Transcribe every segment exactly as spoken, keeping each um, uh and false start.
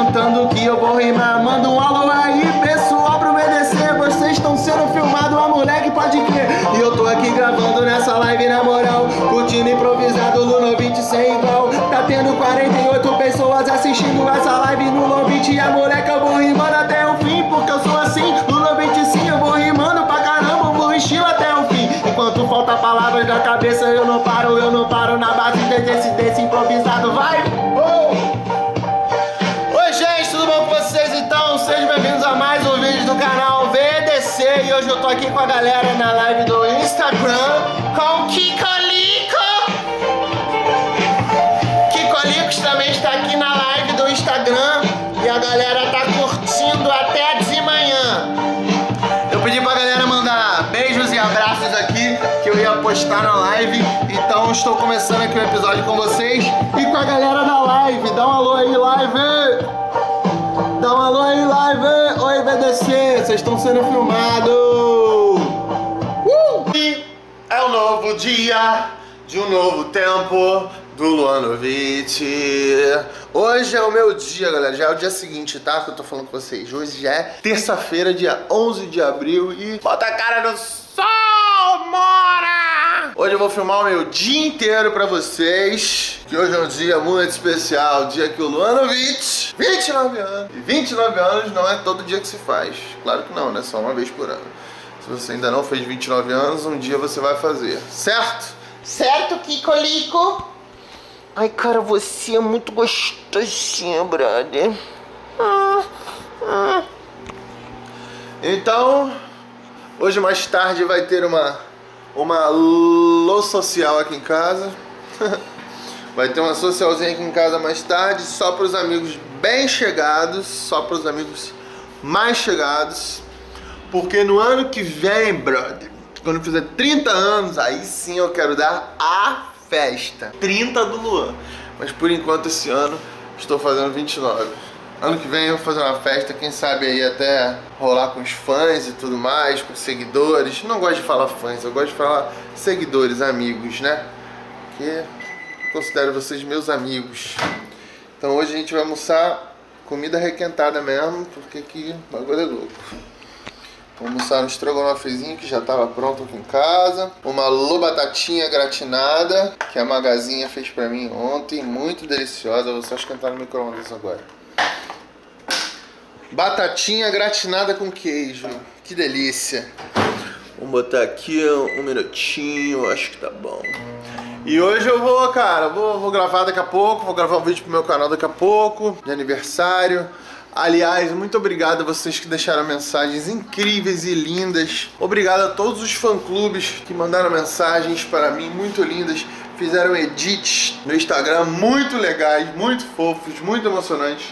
perguntando que eu vou rimar. Manda um alô aí, pessoal, pro V D C. Vocês estão sendo filmados, a moleque pode crer. E eu tô aqui gravando nessa live na moral, curtindo improvisado no Lovitch sem igual. Tá tendo quarenta e oito pessoas assistindo essa live no Lovitch. E a moleque eu vou rimando até o fim, porque eu sou assim. No Lovitch sim, eu vou rimando pra caramba, eu vou estilo até o fim. Enquanto falta palavras da cabeça, eu não paro, eu não paro na base desse, desse improvisado. Vai! Oh! Oi gente, tudo bom com vocês? Então, sejam bem-vindos a mais um vídeo do canal V D C. E hoje eu tô aqui com a galera na live do Instagram com o Kikolico. Kikolicos também está aqui na live do Instagram e a galera tá curtindo até de manhã. Eu pedi pra galera mandar beijos e abraços aqui, que eu ia postar na live. Então estou começando aqui o episódio com vocês e com a galera da live. Dá um alô aí, live! Dá um alô aí, live! Oi, V D C, vocês estão sendo filmados! Uh! E é um novo dia de um novo tempo do Luan Lovitch. Hoje é o meu dia, galera. Já é o dia seguinte, tá? Que eu tô falando com vocês. Hoje já é terça-feira, dia onze de abril. E bota a cara no sol, mora! Hoje eu vou filmar o meu dia inteiro pra vocês. Que hoje é um dia muito especial. Dia que o Luan Lovitch, vinte e nove anos. E vinte e nove anos não é todo dia que se faz. Claro que não, né? Só uma vez por ano. Se você ainda não fez vinte e nove anos, um dia você vai fazer. Certo? Certo, Kikolico? Ai, cara, você é muito gostosinho, brother. Ah, ah. Então, hoje mais tarde vai ter uma uma lô social aqui em casa. Vai ter uma socialzinha aqui em casa mais tarde, só para os amigos bem chegados, só para os amigos mais chegados. Porque no ano que vem, brother, quando eu fizer trinta anos, aí sim eu quero dar a festa. trinta do Luan. Mas por enquanto esse ano estou fazendo vinte e nove. Ano que vem eu vou fazer uma festa, quem sabe aí até rolar com os fãs e tudo mais, com seguidores. Não gosto de falar fãs, eu gosto de falar seguidores, amigos, né? Porque eu considero vocês meus amigos. Então hoje a gente vai almoçar comida requentada mesmo, porque aqui o bagulho é louco. Vou almoçar um estrogonofezinho que já estava pronto aqui em casa. Uma lô batatinha gratinada, que a Magazinha fez pra mim ontem. Muito deliciosa. Vou só esquentar no micro-ondas agora. Batatinha gratinada com queijo. Que delícia. Vamos botar aqui um minutinho. Acho que tá bom. E hoje eu vou, cara, vou, vou gravar daqui a pouco. Vou gravar um vídeo pro meu canal daqui a pouco. De aniversário. Aliás, muito obrigado a vocês que deixaram mensagens incríveis e lindas. Obrigado a todos os fã-clubes que mandaram mensagens para mim, muito lindas. Fizeram edits no Instagram muito legais, muito fofos, muito emocionantes.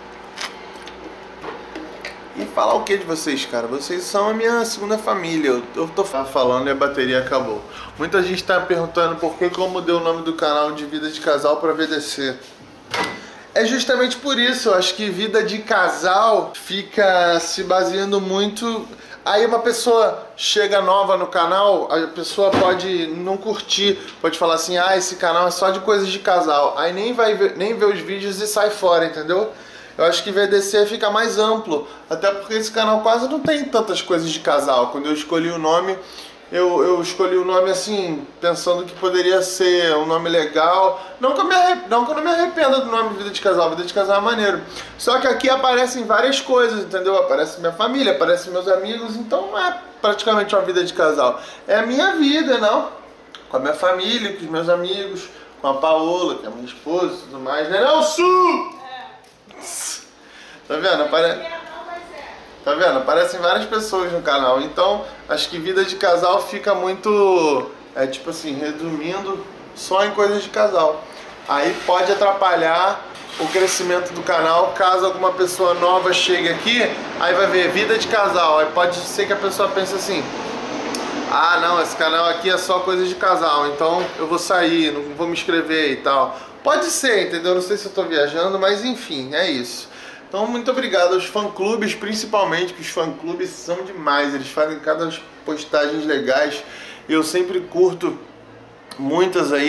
E falar o que de vocês, cara? Vocês são a minha segunda família. Eu, eu tô falando e a bateria acabou. Muita gente tá perguntando por que que eu mudei o nome do canal de Vida de Casal para V D C. É justamente por isso, eu acho que vida de casal fica se baseando muito... Aí uma pessoa chega nova no canal, a pessoa pode não curtir, pode falar assim, ah, esse canal é só de coisas de casal. Aí nem vai ver, nem vê os vídeos e sai fora, entendeu? Eu acho que V D C fica mais amplo, até porque esse canal quase não tem tantas coisas de casal. Quando eu escolhi o nome... Eu, eu escolhi o nome assim, pensando que poderia ser um nome legal. Não que, eu me arrep... não que eu não me arrependa do nome Vida de Casal, Vida de Casal é maneiro. Só que aqui aparecem várias coisas, entendeu? Aparece minha família, aparecem meus amigos, então não é praticamente uma vida de casal. É a minha vida, não? Com a minha família, com os meus amigos, com a Paola, que é a minha esposa e tudo mais, né? Não, Su! É. Tá vendo? Apare... Tá vendo? Aparecem várias pessoas no canal, então acho que vida de casal fica muito, é tipo assim, resumindo só em coisas de casal. Aí pode atrapalhar o crescimento do canal caso alguma pessoa nova chegue aqui, aí vai ver vida de casal, aí pode ser que a pessoa pense assim, ah não, esse canal aqui é só coisas de casal, então eu vou sair, não vou me inscrever e tal. Pode ser, entendeu? Não sei se eu tô viajando, mas enfim, é isso. Então, muito obrigado aos fã-clubes, principalmente, que os fã-clubes são demais. Eles fazem cada postagens legais. Eu sempre curto muitas aí.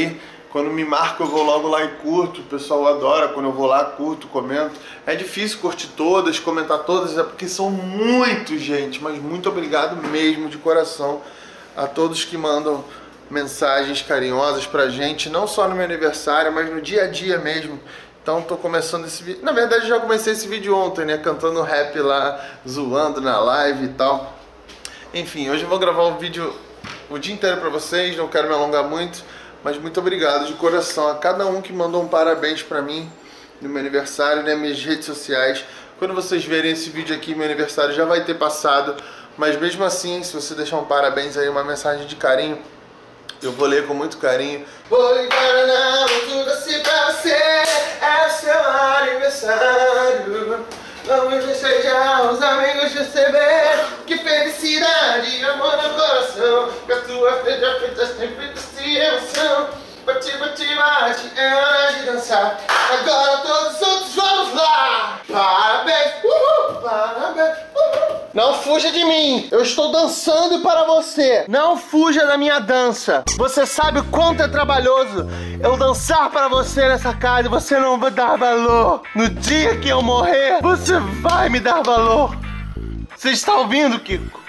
Quando me marco eu vou logo lá e curto, o pessoal adora quando eu vou lá, curto, comento. É difícil curtir todas, comentar todas, é porque são muitos, gente, mas muito obrigado mesmo, de coração, a todos que mandam mensagens carinhosas pra gente, não só no meu aniversário, mas no dia a dia mesmo. Então tô começando esse vídeo, na verdade já comecei esse vídeo ontem, né, cantando rap lá, zoando na live e tal. Enfim, hoje eu vou gravar um vídeo o dia inteiro pra vocês, não quero me alongar muito, mas muito obrigado de coração a cada um que mandou um parabéns pra mim no meu aniversário, nas minhas redes sociais. Quando vocês verem esse vídeo aqui, meu aniversário já vai ter passado, mas mesmo assim, se você deixar um parabéns aí, uma mensagem de carinho, eu vou ler com muito carinho. Vou ligar na tudo assim pra você, é o seu aniversário. Vamos festejar, os amigos receber. Que felicidade, amor no coração. Que a tua feita feita sempre de emoção. Bate, bate, bate, é hora de dançar. Agora todos os outros vamos lá. Parabéns, uhul, parabéns, uhul. Não fuja de mim, eu estou dançando para você. Não fuja da minha dança. Você sabe o quanto é trabalhoso eu dançar para você nessa casa e você não vai dar valor. No dia que eu morrer, você vai me dar valor. Você está ouvindo, Kiko?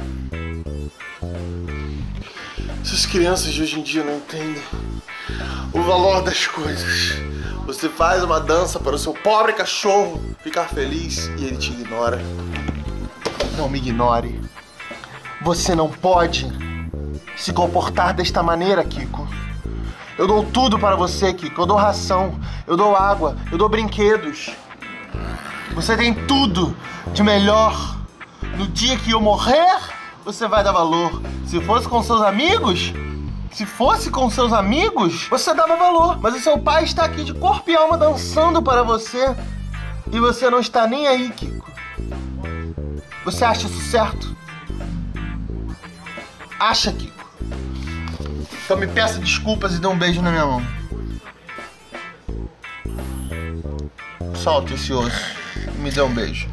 Essas crianças de hoje em dia não entendem o valor das coisas. Você faz uma dança para o seu pobre cachorro ficar feliz e ele te ignora. Não me ignore. Você não pode se comportar desta maneira, Kiko. Eu dou tudo para você, Kiko. Eu dou ração, eu dou água, eu dou brinquedos. Você tem tudo de melhor. No dia que eu morrer, você vai dar valor. Se fosse com seus amigos... Se fosse com seus amigos, você dava valor. Mas o seu pai está aqui de corpo e alma dançando para você. E você não está nem aí, Kiko. Você acha isso certo? Acha, Kiko? Então me peça desculpas e dê um beijo na minha mão. Solta esse osso e me dê um beijo.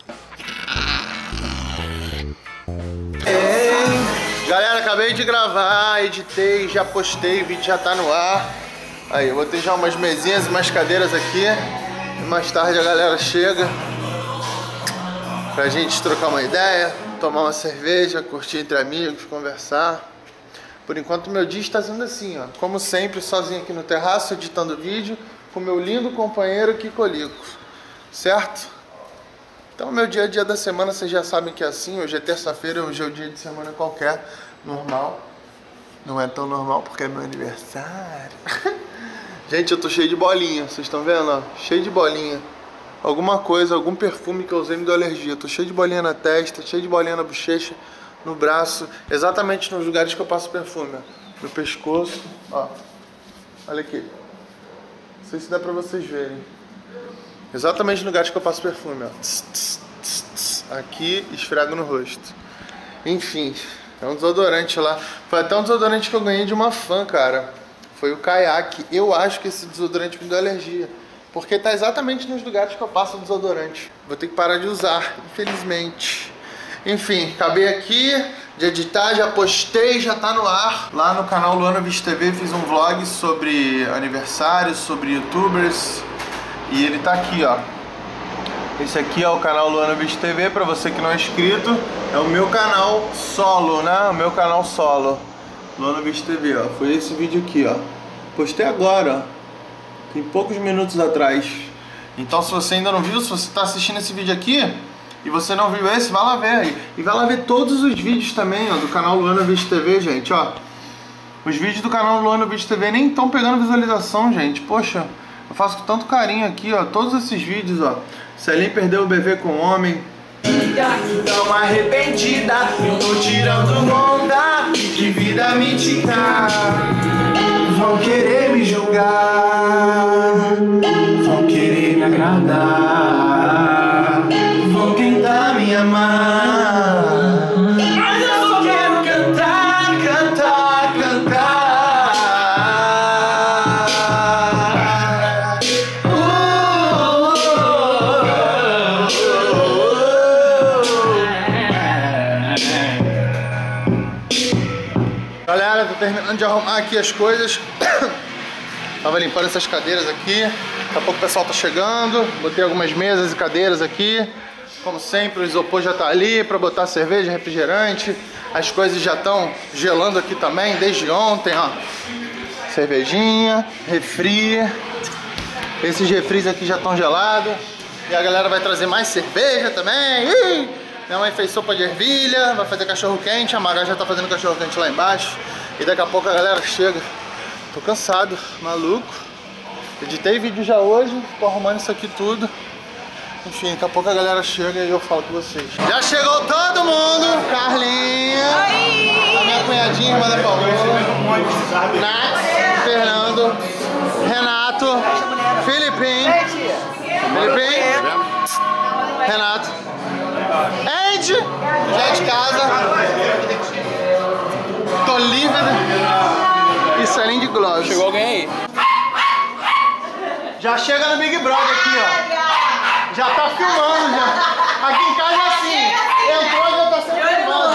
Galera, acabei de gravar, editei, já postei, o vídeo já tá no ar. Aí, eu vou ter já umas mesinhas e umas cadeiras aqui. E mais tarde a galera chega pra gente trocar uma ideia, tomar uma cerveja, curtir entre amigos, conversar. Por enquanto meu dia está sendo assim, ó. Como sempre, sozinho aqui no terraço, editando vídeo, com meu lindo companheiro Kikolico. Certo? Então, meu dia a dia da semana, vocês já sabem que é assim. Hoje é terça-feira, hoje é o dia de semana qualquer, normal. Não é tão normal porque é meu aniversário. Gente, eu tô cheio de bolinha, vocês estão vendo, ó? Cheio de bolinha. Alguma coisa, algum perfume que eu usei me deu alergia. Tô cheio de bolinha na testa, cheio de bolinha na bochecha, no braço. Exatamente nos lugares que eu passo perfume, ó. No pescoço, ó. Olha aqui. Não sei se dá pra vocês verem. Exatamente no lugar que eu passo perfume, ó. Tss, tss, tss, tss. Aqui, esfrego no rosto. Enfim, é um desodorante lá. Foi até um desodorante que eu ganhei de uma fã, cara. Foi o Kayak. Eu acho que esse desodorante me deu alergia. Porque tá exatamente nos lugares que eu passo o desodorante. Vou ter que parar de usar, infelizmente. Enfim, acabei aqui de editar, já postei, já tá no ar. Lá no canal Luana Beach T V fiz um vlog sobre aniversário, sobre youtubers. E ele tá aqui, ó. Esse aqui é o canal Luana Beach T V, pra você que não é inscrito. É o meu canal solo, né? O meu canal solo. Luana Beach T V, ó. Foi esse vídeo aqui, ó. Postei agora, ó. Tem poucos minutos atrás. Então, se você ainda não viu, se você tá assistindo esse vídeo aqui e você não viu esse, vai lá ver aí. E vai lá ver todos os vídeos também, ó, do canal Luana Beach T V, gente, ó. Os vídeos do canal Luana Beach T V nem estão pegando visualização, gente. Poxa, eu faço com tanto carinho aqui, ó. Todos esses vídeos, ó. Celim perdeu o bebê com o homem. Tão arrependida, eu tô tirando onda. Que vida mentira. Vão querer me julgar, vão querer me agradar, vão tentar me amar. Mas eu só quero cantar, cantar, cantar. Uh, uh, uh, uh. Galera, tô terminando de arrumar aqui as coisas. Tava limpando essas cadeiras aqui. Daqui a pouco o pessoal tá chegando. Botei algumas mesas e cadeiras aqui. Como sempre, o isopor já tá ali pra botar cerveja, refrigerante. As coisas já estão gelando aqui também, desde ontem, ó. Cervejinha, refri. Esses refris aqui já estão gelados. E a galera vai trazer mais cerveja também. Ih! Minha mãe fez sopa de ervilha, vai fazer cachorro quente. A Maga já tá fazendo cachorro quente lá embaixo. E daqui a pouco a galera chega. Tô cansado, maluco. Editei vídeo já hoje, tô arrumando isso aqui tudo. Enfim, daqui a pouco a galera chega e eu falo com vocês. Já chegou todo mundo! Carlinha! Oi! A minha cunhadinha, irmã da Paola. Nath, Fernando, Renato, Filipinho. Filipinho, Renato, Andy, já é de casa. Tô livre e saindo de gloss. Chegou alguém aí? Já chega no Big Brother aqui, ó. Já tá filmando, já. Aqui em casa é assim. Entrou, já tá sendo filmado.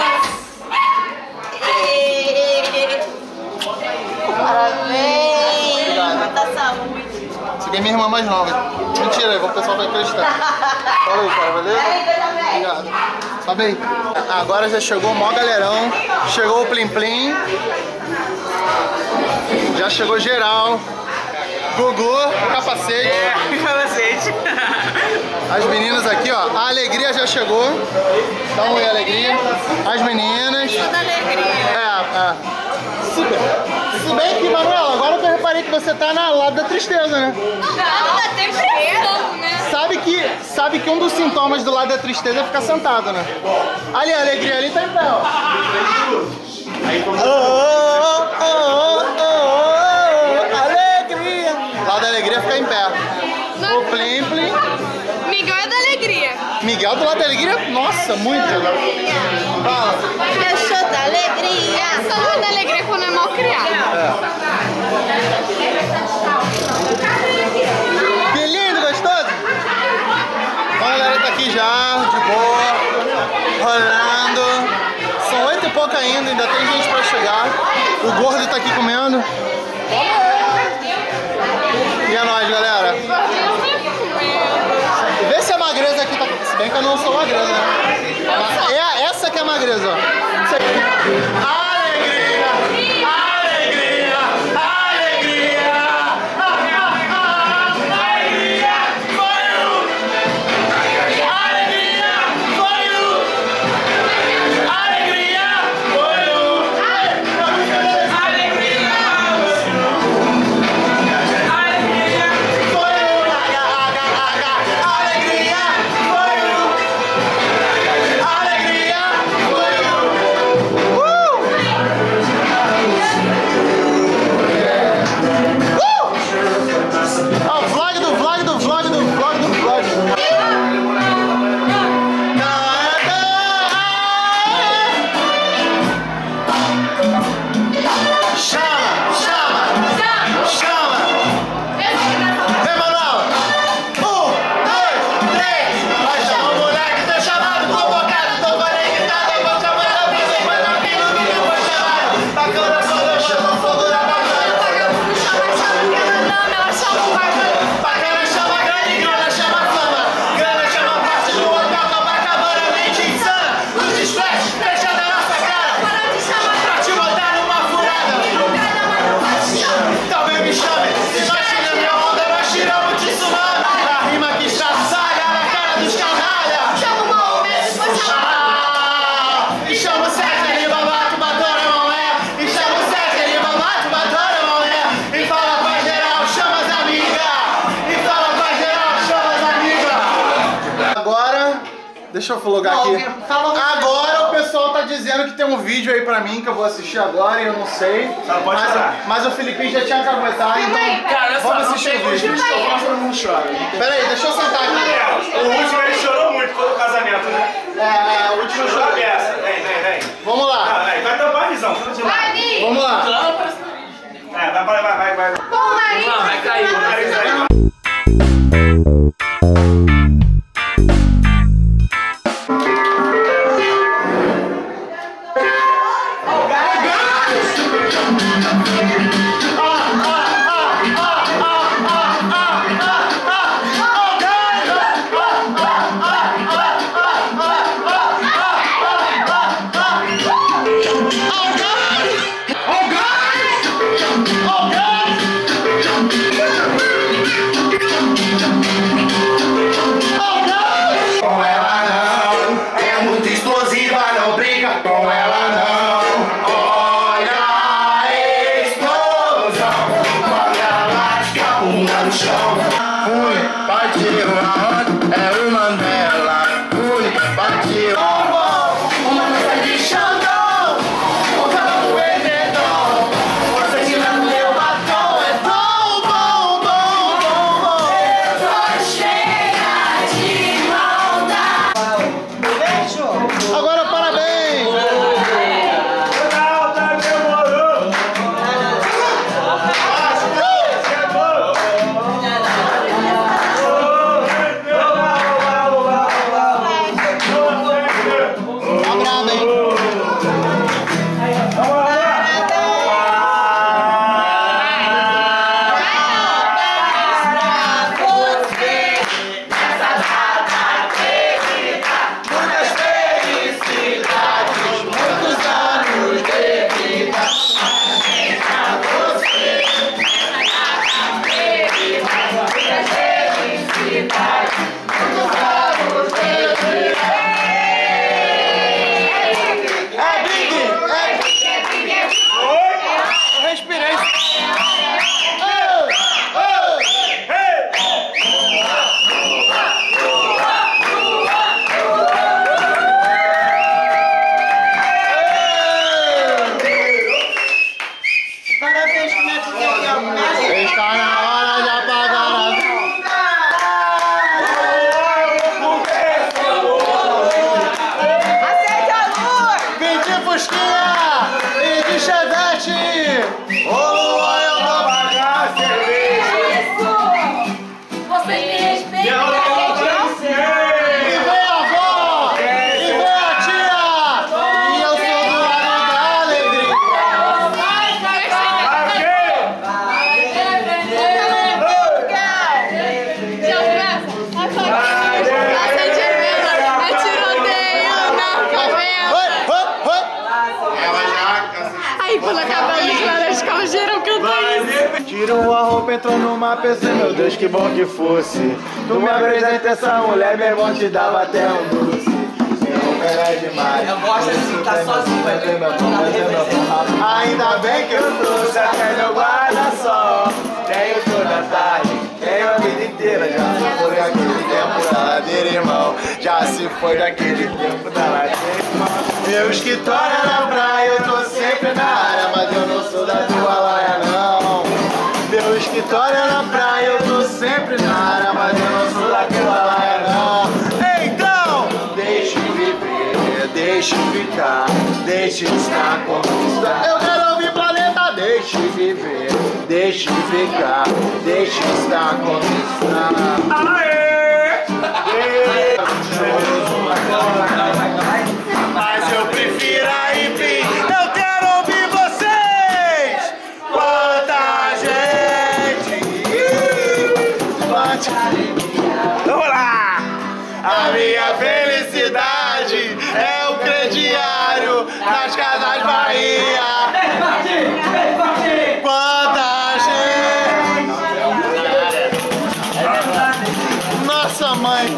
Parabéns! Muita saúde. Essa aqui é minha irmã mais nova. Mentira, o pessoal vai acreditar. Fala aí, cara, valeu? Obrigado. Sobe aí. Agora já chegou o maior galerão. Chegou o Plim Plim. Já chegou geral. Gugu, capacete. É, capacete. As meninas aqui, ó. A Alegria já chegou. Dá um oi, Alegria. As meninas. Toda alegria. É, é. Super. Se bem que, Manuela, agora que eu reparei que você tá na lado da tristeza, né? Não, dá depressão, né? Sabe que, sabe que um dos sintomas do lado da tristeza é ficar sentado, né? Ali, a Alegria ali tá em pé, ó. Oh, oh, oh, oh, oh, alegria. Lado da Alegria fica em pé. O Plim Plim. Miguel é da alegria. Miguel do lado da Alegria? Nossa, muito. Fala. Eu sou da alegria. Eu sou da alegria quando é mal criado. Que lindo, gostoso? A galera tá aqui já, de boa, rolando. São oito e pouco ainda, ainda tem gente pra chegar. O gordo tá aqui comendo. E é nóis, galera. Vê se a magreza aqui tá... Se bem que eu não sou magreza, né? É essa que é a magreza, ó. Isso aqui. Deixa eu logar aqui. Agora o pessoal tá dizendo que tem um vídeo aí pra mim que eu vou assistir agora e eu não sei. Tá, pode mas, chorar. mas o Filipinho já tinha acabado, então Cara, vamos assistir o vídeo. Todo mundo chora. Pera aí, deixa eu sentar aqui. O último ele chorou muito quando o casamento, né? É, é, o último Chorou a jogo. beça. Vem, vem, vem. Vamos lá. Ah, vai, vai tampar a visão. Tudo de lado. Vamos lá. É, vai, vai, vai, vai. Não, vai cair. O nariz aí. Ah, ah, ah, ah. Tirou a roupa, entrou numa pensei, meu Deus, que bom que fosse. Tu me apresenta essa mulher, meu irmão, te dava até um doce. Era demais. Eu gosto assim, tá sozinho, vai ver meu pão. Ainda bem que eu trouxe até meu guarda-sol. Tenho toda a tarde, tenho a vida inteira. Já se foi daquele tempo da ladeira, irmão. Já se foi daquele tempo da ladeira, irmão. Meu escritório é na praia, eu tô sempre na área, mas eu não sou da tua laia, não. Meu escritório é na praia, eu tô sempre na área, mas eu não sou da tua laia, não. Então, deixe viver, deixe ficar, deixe estar conquistar. Eu quero ouvir planeta, deixe viver, deixe ficar, deixe estar conquistar. Aê! Mas eu prefiro a hippie. Eu quero ouvir vocês. Quanta gente. Bate. Vamos lá. A minha felicidade é o crediário nas Casas Bahia. Quanta gente. Nossa mãe.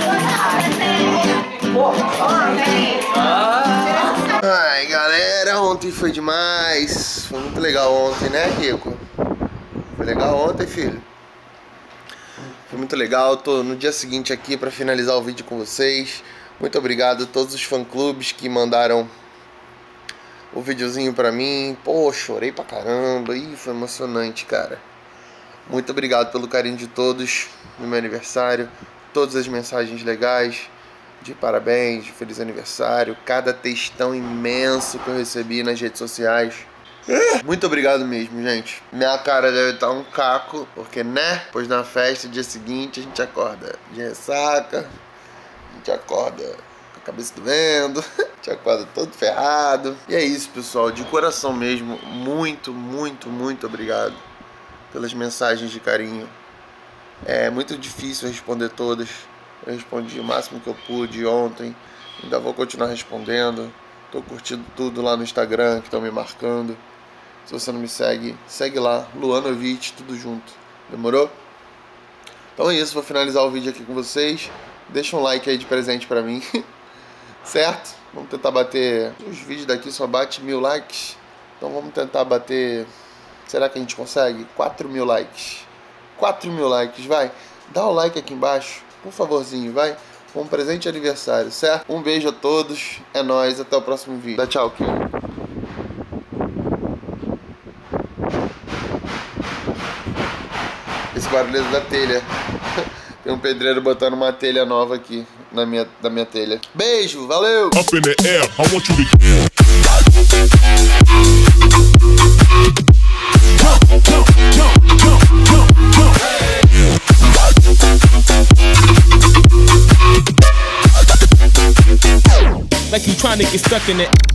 Ai, galera, ontem foi demais. Foi muito legal ontem, né, Rico? Foi legal ontem, filho? Foi muito legal. Tô no dia seguinte aqui pra finalizar o vídeo com vocês. Muito obrigado a todos os fã-clubes que mandaram o videozinho pra mim. Pô, chorei pra caramba. Ih, foi emocionante, cara. Muito obrigado pelo carinho de todos no meu aniversário. Todas as mensagens legais de parabéns, de feliz aniversário, cada textão imenso que eu recebi nas redes sociais. Muito obrigado mesmo, gente. Minha cara deve estar um caco, porque, né? Pois na festa, dia seguinte, a gente acorda de ressaca, a gente acorda com a cabeça doendo, a gente acorda todo ferrado. E é isso, pessoal, de coração mesmo, muito, muito, muito obrigado pelas mensagens de carinho. É muito difícil responder todas. Eu respondi o máximo que eu pude ontem. Ainda vou continuar respondendo. Tô curtindo tudo lá no Instagram, que estão me marcando. Se você não me segue, segue lá, Luanovic, tudo junto. Demorou? Então é isso, vou finalizar o vídeo aqui com vocês. Deixa um like aí de presente pra mim. Certo? Vamos tentar bater... Os vídeos daqui só bate mil likes. Então vamos tentar bater... Será que a gente consegue? quatro mil likes. quatro mil likes, vai. Dá o like aqui embaixo. Por favorzinho, vai. Um presente de aniversário, certo? Um beijo a todos. É nóis. Até o próximo vídeo. Dá tchau, Kim. Esse barulho é da telha. Tem um pedreiro botando uma telha nova aqui na minha, da minha telha. Beijo, valeu! Up in the air, I want you to... Like you trying to get stuck in it.